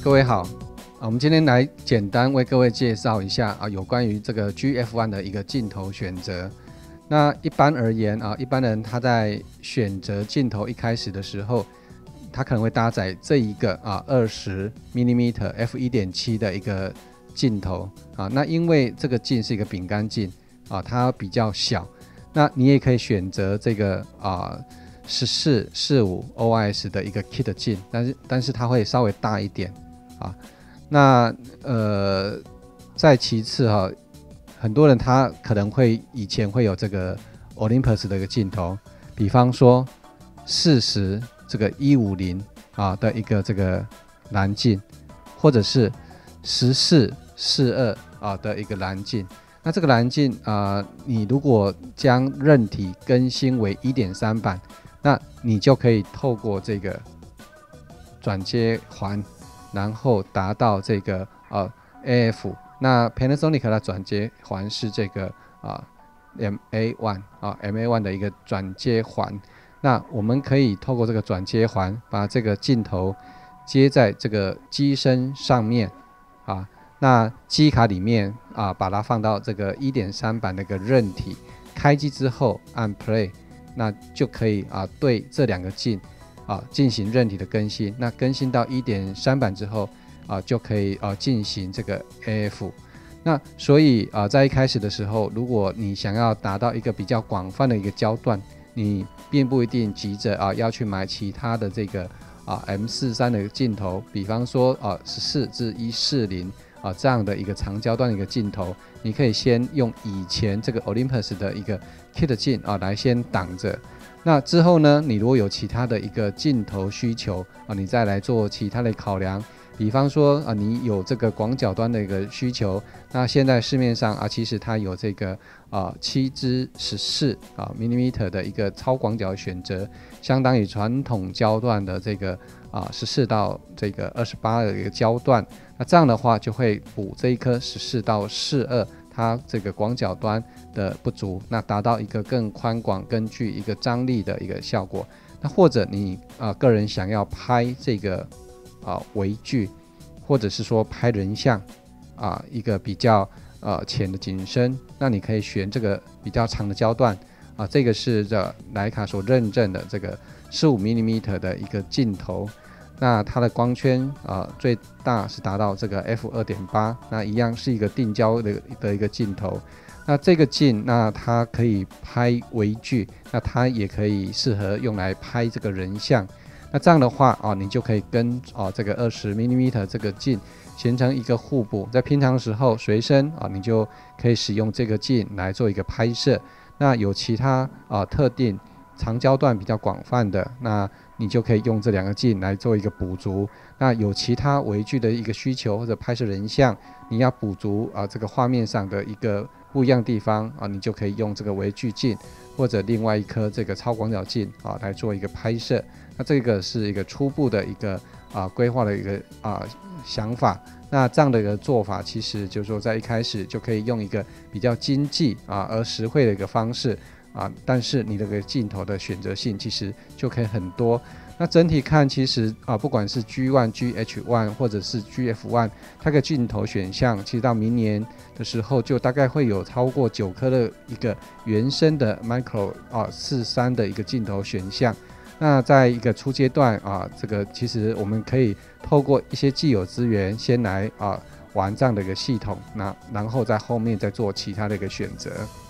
各位好，我们今天来简单为各位介绍一下有关于这个 GF1 的一个镜头选择。那一般而言一般人他在选择镜头一开始的时候，他可能会搭载这一个20mm f1.7 的一个镜头那因为这个镜是一个饼干镜它比较小，那你也可以选择这个1445 OIS 的一个 kit 镜，但是它会稍微大一点那再其次很多人他可能会以前会有这个 Olympus 的一个镜头，比方说40这个150的一个这个蓝镜，或者是1442的一个蓝镜。那这个蓝镜你如果将韧体更新为 1.3 版，那你就可以透过这个转接环，然后达到这个AF。那 Panasonic 的转接环是这个MA1 的一个转接环。那我们可以透过这个转接环，把这个镜头接在这个机身上面那机卡里面把它放到这个 1.3 版的一个韧体，开机之后按 Play， 那就可以对这两个镜进行韧体的更新。那更新到 1.3 版之后就可以进行这个 AF。 那所以在一开始的时候，如果你想要达到一个比较广泛的一个焦段，你并不一定急着要去买其他的这个M43 的镜头，比方说14至140这样的一个长焦段的一个镜头，你可以先用以前这个 Olympus 的一个 kit 镜来先挡着。那之后呢，你如果有其他的一个镜头需求你再来做其他的考量。比方说你有这个广角端的一个需求，那现在市面上其实它有这个7至14mm的一个超广角选择，相当于传统焦段的这个14到这个28的一个焦段。那这样的话就会补这一颗14到42它这个广角端的不足，那达到一个更宽广、更具一个张力的一个效果。那或者你个人想要拍这个微距，或者是说拍人像一个比较浅的景深，那你可以选这个比较长的焦段这个是徕卡所认证的这个15mm的一个镜头。那它的光圈最大是达到这个 f2.8， 那一样是一个定焦的一个镜头。那这个镜那它可以拍微距，那它也可以适合用来拍这个人像。那这样的话你就可以跟这个20mm这个镜形成一个互补，在平常的时候随身你就可以使用这个镜来做一个拍摄。那有其他特定长焦段比较广泛的，那你就可以用这两个镜来做一个补足。那有其他微距的一个需求，或者拍摄人像，你要补足这个画面上的一个不一样的地方你就可以用这个微距镜，或者另外一颗这个超广角镜来做一个拍摄。那这个是一个初步的一个规划的一个想法。那这样的一个做法，其实就是说在一开始就可以用一个比较经济而实惠的一个方式但是你这个镜头的选择性其实就可以很多。那整体看，其实不管是 G1、GH1 或者是 GF1， 它的镜头选项，其实到明年的时候就大概会有超过9颗的一个原生的 Micro 43的一个镜头选项。那在一个初阶段这个其实我们可以透过一些既有资源先来玩这样的一个系统，然后在后面再做其他的一个选择。